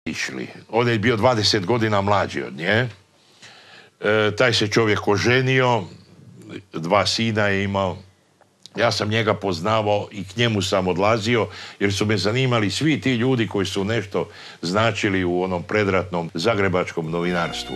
išli. Ovdje je bio 20 godina mlađi od nje. Taj se čovjek oženio, 2 sina je imao. Ja sam njega poznavao i k njemu sam odlazio, jer su me zanimali svi ti ljudi koji su nešto značili u onom predratnom zagrebačkom novinarstvu.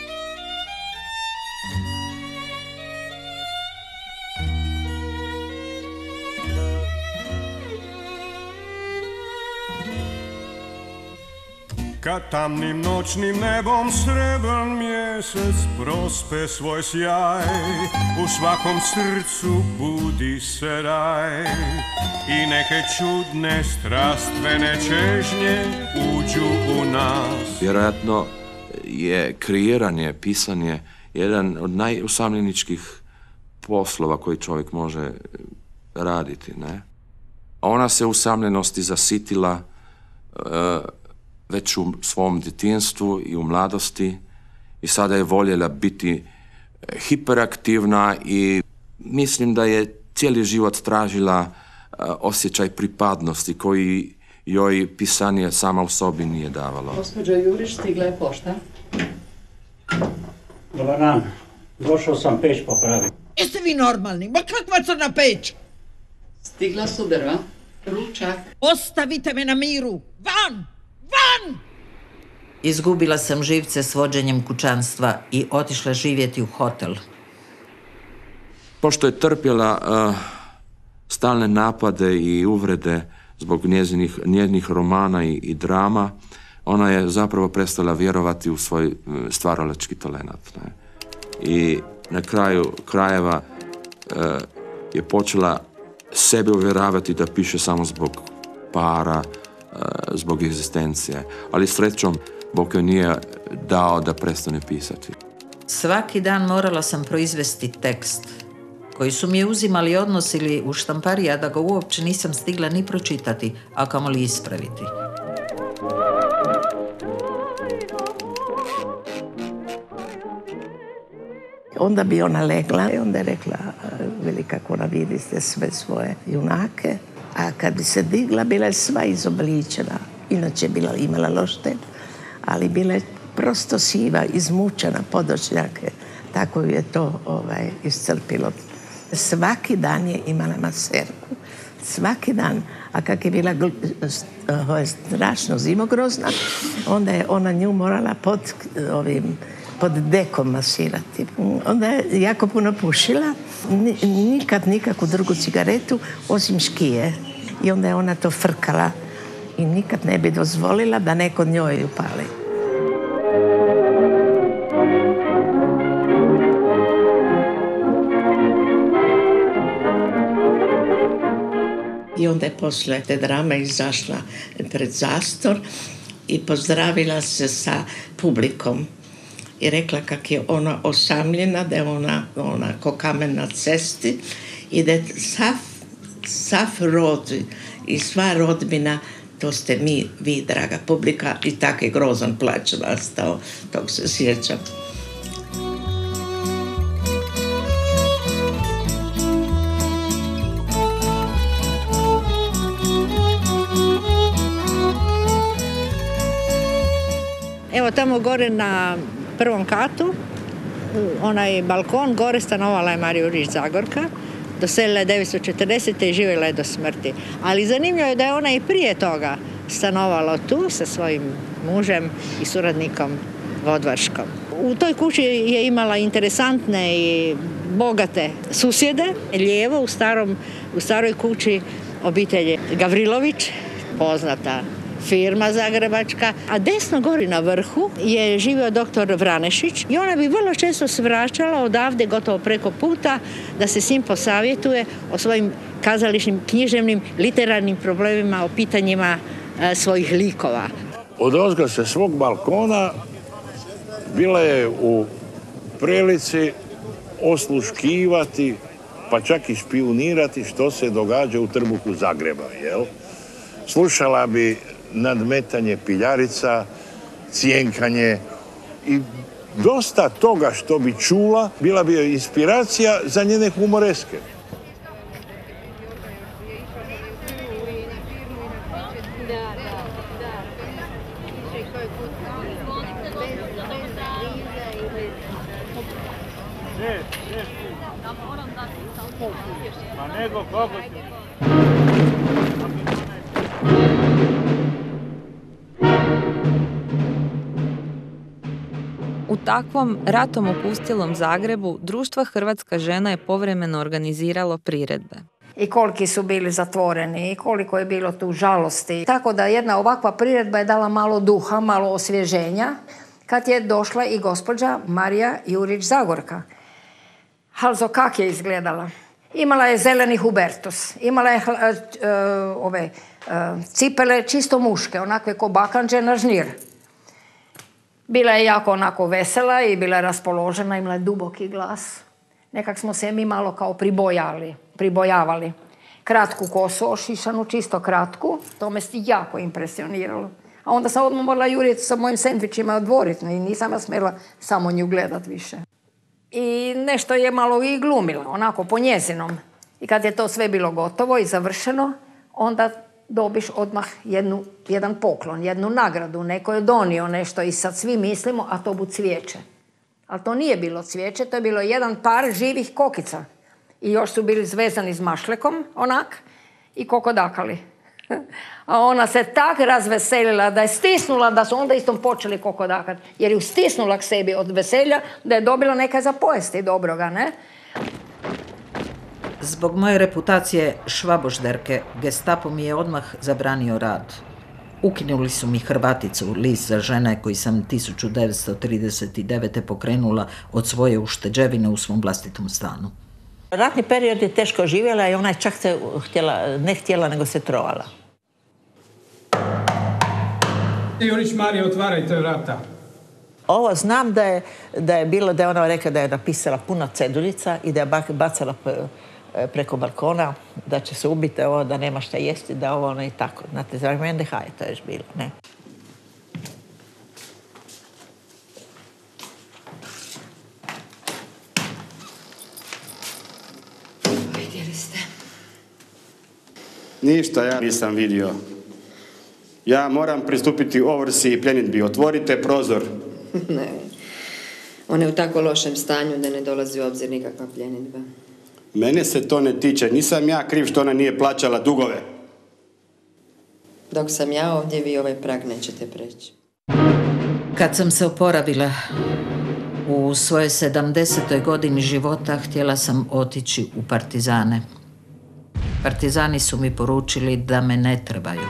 Kad tamnim noćnim nebom srebran mjesec prospe svoj sjaj, u svakom srcu budi se raj i neke čudne strastvene čežnje uđu u nas. Vjerojatno je kreiranje, pisanje jedan od najusamljeničkih poslova koji čovjek može raditi, ne? Ona se usamljenosti zasitila već u svom djetinjstvu i u mladosti i sada je voljela biti hiperaktivna i mislim da je cijeli život tražila osjećaj pripadnosti koji joj pisanje sama u sobi nije davalo. Gospođo Juriš, stigla je pošta. Dobar dan, došao sam peć popraviti. Jeste vi normalni? Ma kakva crna peć? Stigla su drva, ručak. Ostavite me na miru! Van! Van! Izgubila sam živce s vođenjem kućanstva i otišla živjeti u hotel. Pošto je trpjela stalne napade i uvrede zbog njezinih romana i drama, ona je zapravo prestala vjerovati u svoj stvaralački talenat. Ne? I na kraju krajeva je počela sebe uvjeravati da piše samo zbog para, zbog egzistencije. Ali srećom, Bog joj nije dao da prestane pisati. Svaki dan morala sam proizvesti tekst koji su mi uzimali, odnosili u štampariji, a da ga uopće nisam stigla ni pročitati, a kamoli ispraviti. Onda bi ona legla i onda je rekla, veli kako ona vidi ste sve svoje junake, a kad bi se digla, bila je sva izobličena. Inače je imala lošten, ali bila je prosto siva, izmučena, podočnjake. Tako je to iscrpilo. Svaki dan je imala maserku. Svaki dan. A kak je bila strašno zimogrozna, onda je ona nju morala pod dekom masirati. Onda je jako puno pušila, nikad nikakvu drugu cigaretu, osim škije. I onda je ona to frkala i nikad ne bi dozvolila da neko njoj upali. I onda je posle te drame izašla pred zastor i pozdravila se sa publikom. I rekla kak je ona osamljena, da je ona ko kamen na cesti i da je sav rod i sva rodbina, to ste vi, draga publika, i tak je grozan plać nastao, tog se sjećam. Evo tamo gore na prvom katu, onaj balkon, gore stanovala je Marija Juriš Zagorka. Doselila je 1940. i živjela je do smrti. Ali zanimljivo je da je ona i prije toga stanovala tu sa svojim mužem i suradnikom Vodvarškom. U toj kući je imala interesantne i bogate susjede. Lijevo u staroj kući obitelji Gavrilović, poznata firma zagrebačka, a desno gori na vrhu je živio doktor Vranešić i ona bi vrlo često svraćala odavde gotovo preko puta da se s njim posavjetuje o svojim kazališnim, književnim, literarnim problemima, o pitanjima svojih likova. Odozgo sa svog balkona bila je u prilici osluškivati, pa čak i špijunirati što se događa u trbuhu Zagreba, jel? Slušala bi nadmetanje piljarica, cjenkanje i dosta toga što bi čula bila bi inspiracija za njene humoreske. U takvom ratom opustilom Zagrebu društvo Hrvatska žena je povremeno organiziralo priredbe. I koliki su bili zatvoreni i koliko je bilo tu žalosti. Tako da jedna ovakva priredba je dala malo duha, malo osvježenja kad je došla i gospođa Marija Jurić Zagorka. Also kak je izgledala? Imala je zeleni hubertus, imala je cipele čisto muške, onakve ko bakanđe na žnir. Bila je jako onako vesela i bila je raspoložena, imala je duboki glas. Nekak smo se mi malo kao pribojavali. Kratku kosu ošišanu, čisto kratku, to me jako impresioniralo. A onda sam odmah morala juriti sa mojim sendvičima odvoriti i nisam ja smjela samo nju gledat više. I nešto je malo i glumila, onako po njezinom. I kad je to sve bilo gotovo i završeno, onda dobiš odmah jedan poklon, jednu nagradu. Neko je donio nešto i sad svi mislimo, a to bu cvijeće. Ali to nije bilo cvijeće, to je bilo jedan par živih kokica. I još su bili zvezani s mašlekom, onak, i kokodakali. A ona se tak razveselila da je stisnula, da su onda istom počeli kokodakati. Jer ju stisnula k sebi od veselja da je dobila nekaj za pojesti dobroga, ne? Zbog moje reputacije švabožderke, Gestapo mi je odmah zabranio rad. Ukinuli su mi Hrvaticu, list za žene koji sam 1939. pokrenula od svoje ušteđevine u svom vlastitom stanu. Ratni period je teško živjela i ona je čak se ne htjela, nego se trovala. Jurić Marija, otvarajte vrata. Ovo znam da je bilo, da je ona rekla da je napisala puno ceduljica i da je bacala preko balkona, da će se ubiti ovo, da nema šta jesti, da ovo ono i tako. Znate, za NDH je to još bilo, ne? Vidjeli ste? Ništa ja nisam vidio. Ja moram pristupiti ovrsi i pljenidbi. Otvorite prozor. Ne. On je u tako lošem stanju da ne dolazi u obzir nikakva pljenidba. Mene se to ne tiče. Nisam ja kriv što ona nije plaćala dugove. Dok sam ja ovdje, vi ovaj prag nećete preći. Kad sam se oporavila u svojoj 70. godini života, htjela sam otići u partizane. Partizani su mi poručili da me ne trebaju.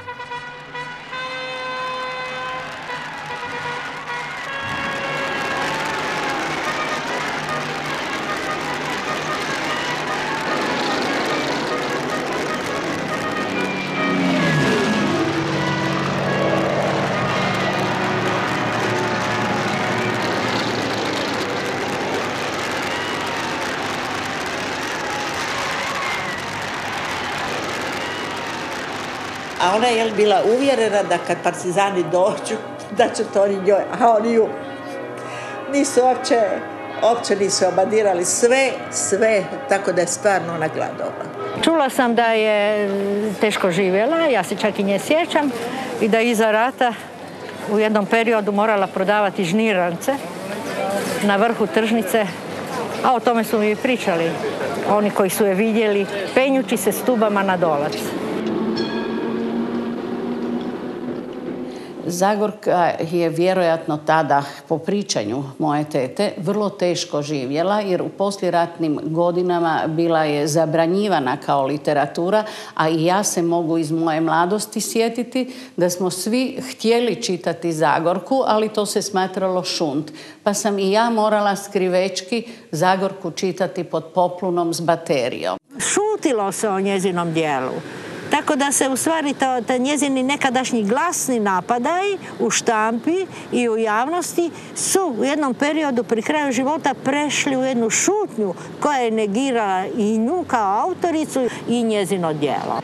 A ona je bila uvjerena da kad partizani dođu, da će to oni njoj, a oni ju nisu uopće nisu obadirali sve, tako da je stvarno ona gladovala. Čula sam da je teško živjela, ja se čak i nje sjećam, i da je iza rata u jednom periodu morala prodavati žnirance na vrhu tržnice, a o tome su mi pričali oni koji su je vidjeli penjući se stubama na dolac. Zagorka je vjerojatno tada, po pričanju moje tete, vrlo teško živjela jer u poslijeratnim godinama bila je zabranjivana kao literatura, a i ja se mogu iz moje mladosti sjetiti da smo svi htjeli čitati Zagorku, ali to se smatralo šunt. Pa sam i ja morala skrivečki Zagorku čitati pod poplunom s baterijom. Šutilo se o njezinom dijelu. Tako da se u stvari ta njezini nekadašnji glasni napadaji u štampi i u javnosti su u jednom periodu pri kraju života prešli u jednu šutnju koja je negirala i nju kao autoricu i njezino djelo.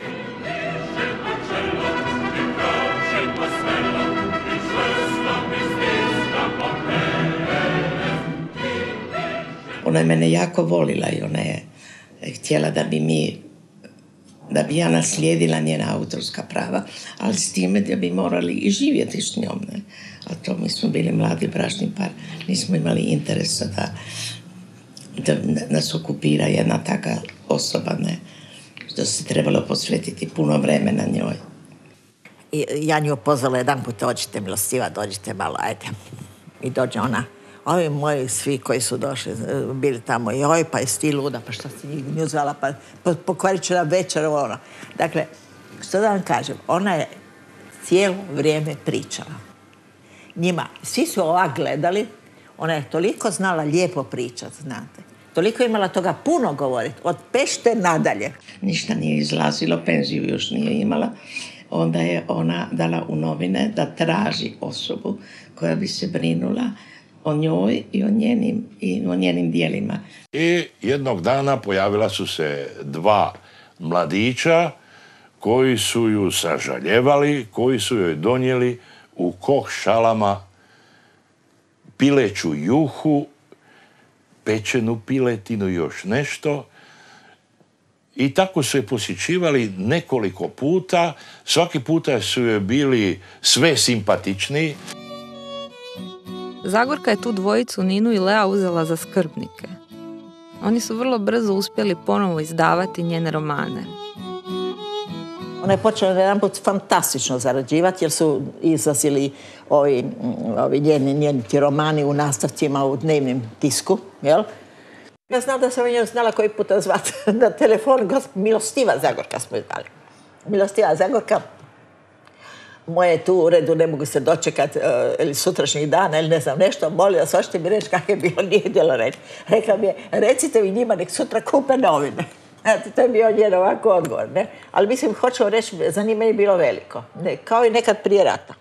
Ona je mene jako volila i ona je htjela da bi ja naslijedila njena autorska prava, ali s time da bi morali i živjeti s njom. Ne? kako to, mi smo bili mladi bračni par, nismo imali interesa da nas okupira jedna taka osoba, ne, što se trebalo posvetiti puno vremena njoj. I ja nju pozvala jedan put, dođite milostiva, dođite malo, ajde. I dođe ona, ovi moji svi koji su došli, bili tamo, i oj, pa jesi ti luda, pa što si nju zvala, pa pokvarit ću nam večer, ono. Dakle, što da vam kažem, ona je cijelo vrijeme pričala. Njima, svi su ovak gledali, ona je toliko znala lijepo pričati, znate. Toliko imala toga puno govoriti, od Pešte nadalje. Ništa nije izlazilo, penziju još nije imala. Onda je ona dala u novine da traži osobu koja bi se brinula o njoj i o njenim dijelima. I jednog dana pojavila su se dva mladića koji su ju sažaljevali, koji su joj donijeli u koh šalama pileću juhu, pečenu piletinu i još nešto. I tako su je posjećivali nekoliko puta. Svaki puta su joj bili sve simpatičniji. Zagorka je tu dvojicu Ninu i Lea uzela za skrbnike. Oni su vrlo brzo uspjeli ponovo izdavati njene romane. Ona je počela jedan put fantastično zarađivati jer su izlazili ovi njeni ti romani u nastavcima u dnevnim tisku, jel? Ja znam da sam nju znala koji puta zvati na telefon, Milostiva Zagorka smo je zvali. Milostiva Zagorka, moje tu u uredu ne mogu se dočekati ili sutrašnjih dana ili ne znam nešto, molim vas, hoćete mi reći kako je bilo, nije htjela reći. Rekla mi je, recite mi njima nek sutra kupe novine. To je bio njen ovako odgovor, ne? Ali mislim, hoću reći, zanimanje je bilo veliko. Ne, kao i nekad prije rata.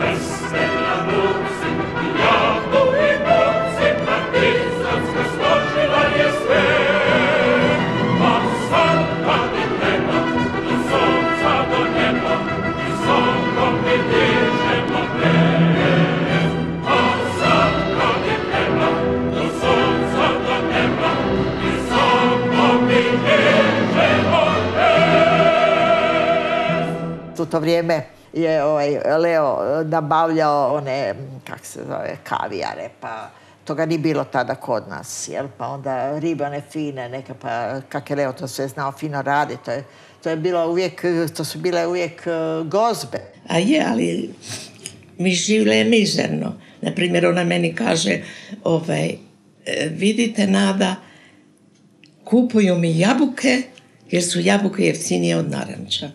U to vrijeme je Leo nabavljao one, kak se zove, kavijare, pa toga nije bilo tada kod nas, jel? Pa onda ribe one fine, neke, pa kak je Leo to sve znao fino radi, to je bilo uvijek, to su bile uvijek gozbe. A je, ali mi živle mizerno. Naprimjer, ona meni kaže, vidite, Nada, kupuju mi jabuke, jer su jabuke jeftinije od naranča.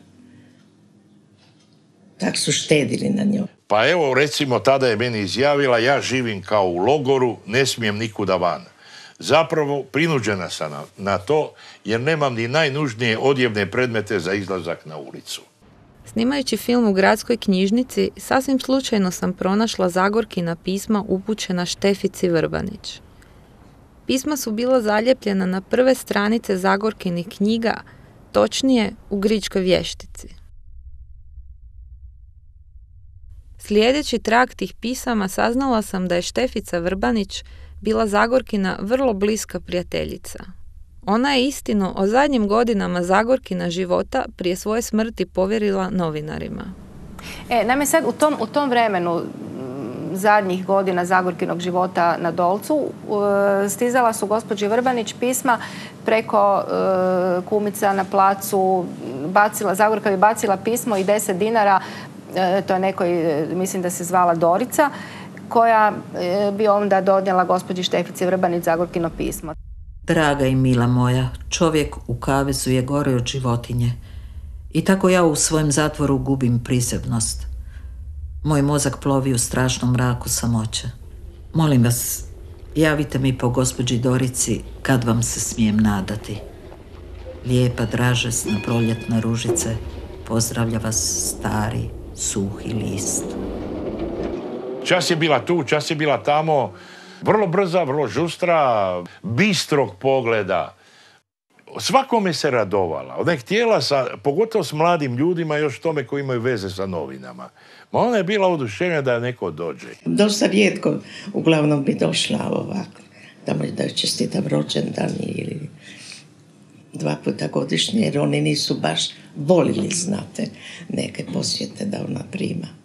Tak su štedili na njoj. Pa evo, recimo, tada je meni izjavila, ja živim kao u logoru, ne smijem nikuda van. Zapravo, prinuđena sam na to, jer nemam ni najnužnije odjevne predmete za izlazak na ulicu. Snimajući film u gradskoj knjižnici, sasvim slučajno sam pronašla Zagorkina pisma upućena Štefici Vrbanić. Pisma su bila zalijepljena na prve stranice Zagorkinih knjiga, točnije u Gričkoj vještici. Slijedeći trag tih pisama saznala sam da je Štefica Vrbanić bila Zagorkina vrlo bliska prijateljica. Ona je istinu o zadnjim godinama Zagorkina života prije svoje smrti povjerila novinarima. Naime, sad u tom vremenu zadnjih godina Zagorkinog života na Dolcu stizala su gospođi Vrbanić pisma preko kumica na placu. Zagorka bi bacila pismo i 10 dinara, to je nekoj, mislim da se zvala Dorica, koja bi onda donijela gospođi Štefici Vrbanić Zagorkino pismo. Draga i mila moja, čovjek u kavezu je gore od životinje. I tako ja u svojem zatvoru gubim prisebnost. Moj mozak plovi u strašnom mraku samoće. Molim vas, javite mi po gospođi Dorici kad vam se smijem nadati. Lijepa dražesna proljetna ružice, pozdravlja vas stari, suhi list. Čas je bila tu, čas je bila tamo, vrlo brza, vrlo žustra, bistrog pogleda. Svakome se radovala. Ona je htjela, pogotovo s mladim ljudima, još tome koji imaju veze sa novinama. Ma ona je bila oduševljena da neko dođe. Dosta rijetko, uglavnom bi došla ovako, da joj čestitam rođendan ili 2 puta godišnje, jer oni nisu baš volili, znate, neke posjete da ona prima.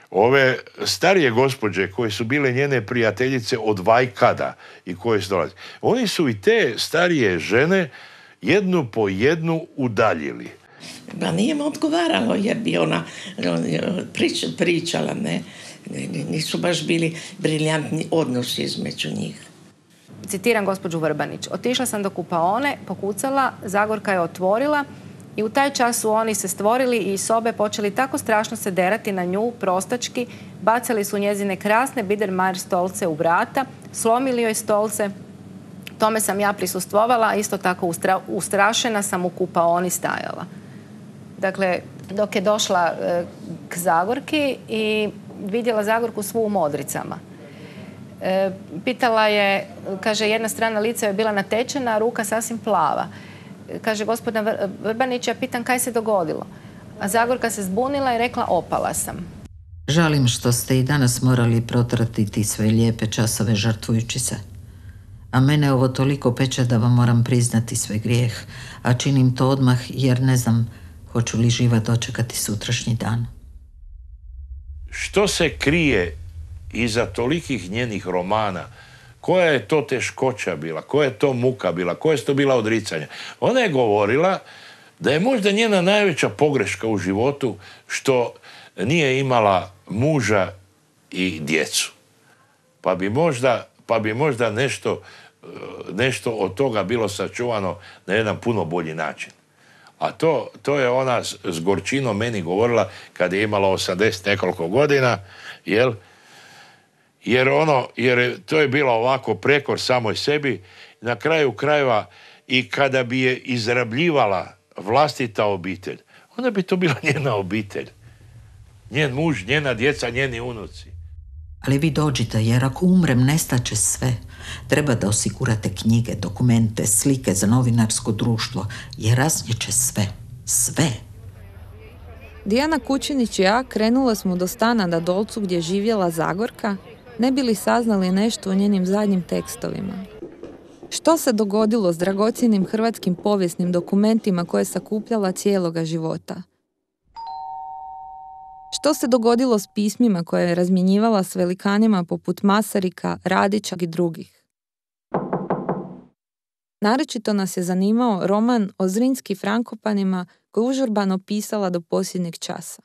Ove starije gospođe koje su bile njene prijateljice od Vajkada i koje su dolazile, oni su i te starije žene jednu po jednu udaljili. Pa nije mu odgovaralo jer bi ona pričala, ne. Nisu baš bili briljantni odnosi između njih. Citiram gospođu Vrbanić. Otišla sam do kupaone, pokucala, Zagorka je otvorila i u taj čas su oni se stvorili i iz sobe počeli tako strašno se derati na nju, prostački, bacali su njezine krasne Biedermeier stolce u vrata, slomili joj stolce. Tome sam ja prisustvovala, a isto tako ustrašena sam u kupaoni stajala. Dakle, dok je došla k Zagorki i vidjela Zagorku svu u modricama. Pitala je, kaže, jedna strana lica je bila natečena, a ruka sasvim plava. Kaže, gospodina Vrbanić, ja pitam kaj se dogodilo. A Zagorka se zbunila i rekla, opala sam. Žalim što ste i danas morali protratiti sve lijepe časove žrtvujući se. A mene ovo toliko peče da vam moram priznati svoj grijeh, a činim to odmah jer ne znam hoću li živa dočekati sutrašnji dan. Što se krije iza tolikih njenih romana? Koja je to teškoća bila? Koja je to muka bila? Koja je to bila odricanja? Ona je govorila da je možda njena najveća pogreška u životu što nije imala muža i djecu. Pa bi možda nešto od toga bilo sačuvano na jedan puno bolji način. A to je ona s gorčinom meni govorila kad je imala 80 nekoliko godina, jel? Jer to je bilo ovako prekor samoj sebi. Na kraju krajeva i kada bi je izrabljivala vlastita obitelj, onda bi to bila njena obitelj. Njen muž, njena djeca, njeni unuci. Ali vi dođite, jer ako umrem nestaće sve. Treba da osigurate knjige, dokumente, slike za novinarsko društvo, jer raznjeće sve. Sve. Dijana Kučinić i ja krenula smo do stana na Dolcu gdje je živjela Zagorka, ne bi li saznali nešto o njenim zadnjim tekstovima. Što se dogodilo s dragocjenim hrvatskim povijesnim dokumentima koje je sakupljala cijeloga života? Što se dogodilo s pismima koje je razmjenjivala s velikanima poput Masarika, Radića i drugih? Naročito nas je zanimao roman o Zrinski Frankopanima koji je užurbano pisala do posljednjeg časa.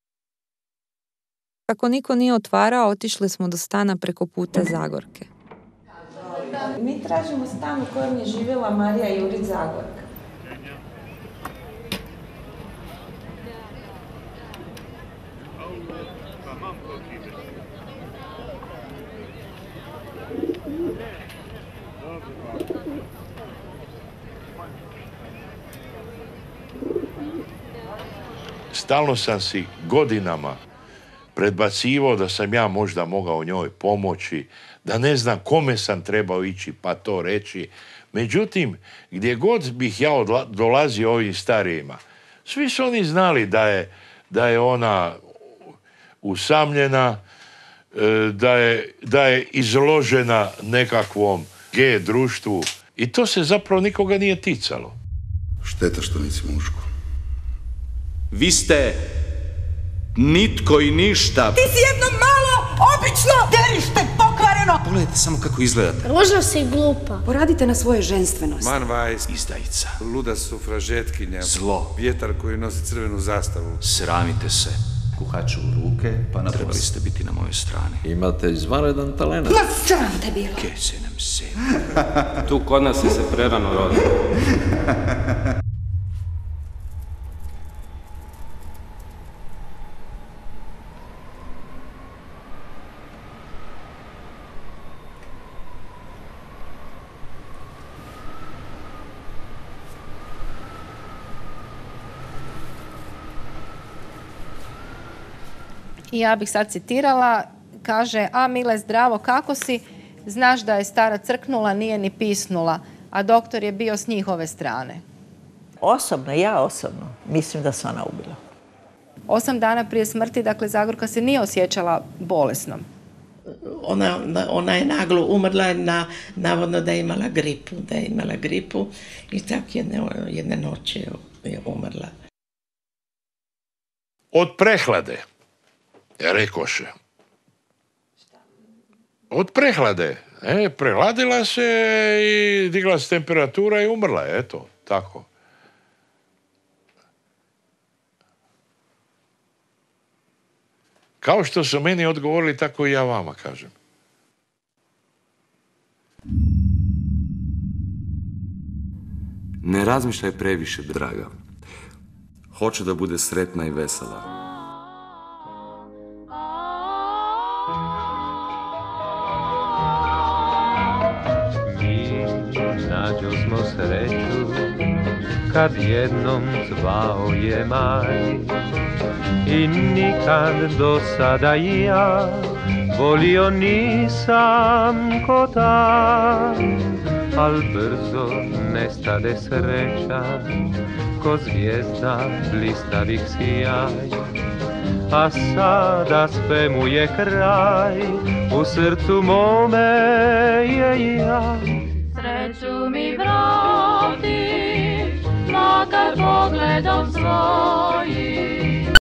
Kako niko nije otvarao, otišli smo do stana preko puta Zagorke. Mi tražimo stan u kojem je živjela Marija Jurić Zagorka. Stalno sam si godinama predbacivao da sam ja možda mogao njoj pomoći, da ne znam kome sam trebao ići pa to reći. Međutim, gdje god bih ja dolazio ovim starijima, svi su oni znali da je ona usamljena, da je izložena nekakvom G društvu i to se zapravo nikoga nije ticalo. Šteta što nisi muško. Vi ste nitko i ništa. Ti si jedno malo, obično derište, pokvareno. Pogledajte samo kako izgledate. Ružna si i glupa. Poradite na svoje ženstvenosti. Manvajs, izdajica. Luda sufražetkinja. Zlo. Vjetar koji nosi crvenu zastavu. Sramite se. Kuhaču u ruke, pa na trebali ste biti na mojoj strani. Imate izvanredan talent. Ma sram te bilo. Kese nam se. Tu kod nas je se prerano rodio. I ja bih sad citirala, kaže, a Mile zdravo, kako si? Znaš da je stara crknula, nije ni pisnula, a doktor je bio s njihove strane. Ja osobno, mislim da se ona ubila. 8 dana prije smrti, dakle, Zagorka se nije osjećala bolesnom. Ona je naglo umrla, navodno da je imala gripu i tako jedne noći je umrla. Od prehlade, Rekoše. Od prehlade. Prehladila se i digla se temperatura i umrla. Eto, tako. Kao što su meni odgovorili, tako i ja vama kažem. Ne razmišljaj previše, draga. Hoću da bude sretna i vesela. Mi nađo smo sreću kad jednom zvao je maj i nikad do sada ja volio nisam ko taj, al brzo nestade sreća ko zvijezda blistavih sjaj, a sada svemu je kraj, u srcu mome je ja. Sreću mi vrati, makar pogledom svojim,